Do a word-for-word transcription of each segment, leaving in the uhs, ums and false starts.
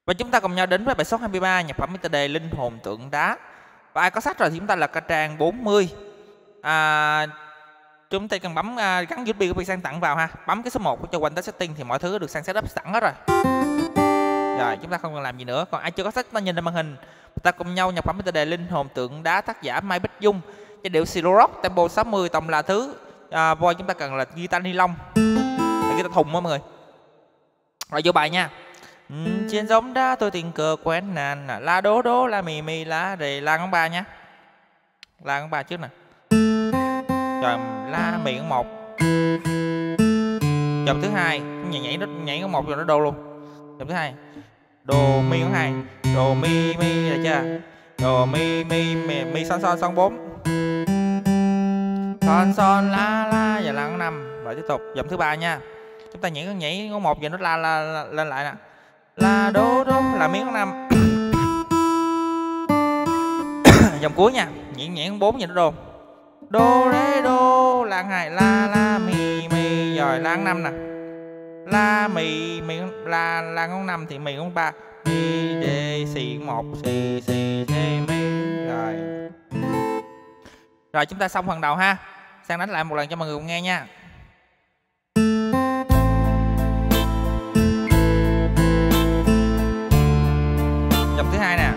Và chúng ta cùng nhau đến với bài số hai mươi ba, nhạc phẩm mang tựa đề Linh hồn tượng đá. Và ai có sách rồi thì chúng ta là trang bốn mươi. À, chúng ta cần bấm à, gắn u ét bê của sang tặng vào ha. Bấm cái số một cho One Touch Setting thì mọi thứ được sang setup sẵn hết rồi. Rồi chúng ta không cần làm gì nữa. Còn ai chưa có sách ta nhìn lên màn hình. Chúng ta cùng nhau nhạc phẩm mang tựa đề Linh hồn tượng đá, tác giả Mai Bích Dung, giai điệu Silo Rock, tempo sáu mươi, tông là thứ. À, voi chúng ta cần là guitar ni lông, guitar thùng đó mọi người. Rồi vô bài nha. Ừ, trên giống đá tôi tình cờ quen nàn, la đố đố la mì mì la để la ngón ba nhá, la ngón ba trước nè, rồi la mì ngón một, dòng thứ hai nhảy nhảy nó nhảy ngón một rồi nó đô luôn, dòng thứ hai đồ mi ngón hai, đồ mi mi rồi chưa, đồ mi mi mi, mi son son son bốn, son son la la và la ngón năm. Rồi tiếp tục dòng thứ ba nha, chúng ta nhảy nhảy ngón một và nó la la, la lên lại nè, la đố đố là miếng năm. Dòng cuối nha, nhảy nhảy bốn vậy nó đô, đô rê đô la hai, la la mi mi, rồi la năm nè, la mi mi la la ngón năm thì mi ngón ba, mi đê xì một xì xì xì mi. Rồi rồi chúng ta xong phần đầu ha, sang đánh lại một lần cho mọi người cùng nghe nha. Dòng thứ hai nè,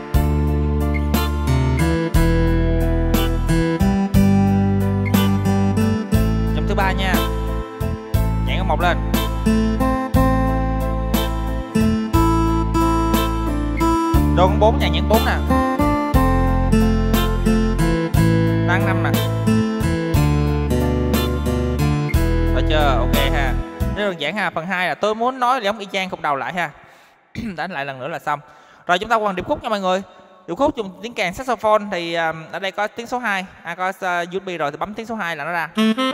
dòng thứ ba nha, nhảy ngón một lên, đô ngón bốn nha, nhảy bốn nè, tăng năm nè, được chưa? Ok ha, rất đơn giản ha. Phần hai là tôi muốn nói giống y chang khúc đầu lại ha. Đánh lại lần nữa là xong. Rồi chúng ta qua điệp khúc nha mọi người. Điệp khúc dùng tiếng kèn saxophone thì uh, ở đây có tiếng số hai, à, có uh, u ét bê rồi thì bấm tiếng số hai là nó ra.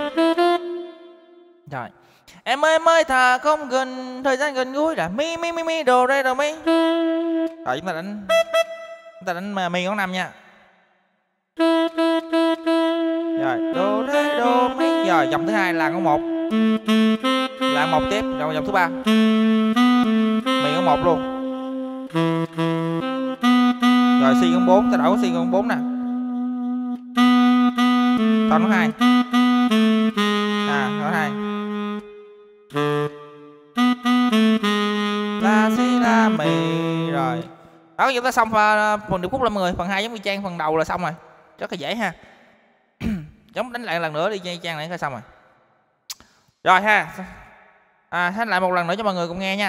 Rồi. Em ơi em ơi thà không gần thời gian gần gũi là mi mi mi mi đồ đây rồi mi. Rồi chúng ta đánh chúng ta đánh mi ngón năm nha. Rồi đồ đây đồ mi. Rồi dòng thứ hai là ngón một. Là một tiếp, rồi dòng thứ ba. Mi ngón một luôn. Rồi si ngón bốn, ta đổi có si ngón bốn nè. Ton ngón hai. À, ngón hai. La si la mi. Rồi. Đó, chúng ta xong phần điệp khúc là mọi người, phần hai giống y chang phần đầu là xong rồi. Rất là dễ ha. Giống đánh lại lần nữa đi y chang này là xong rồi. Rồi ha. À, hát lại một lần nữa cho mọi người cùng nghe nha.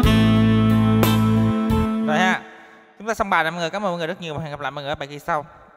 Xong bài là mọi người, cảm ơn mọi người rất nhiều và hẹn gặp lại mọi người ở bài kỳ sau.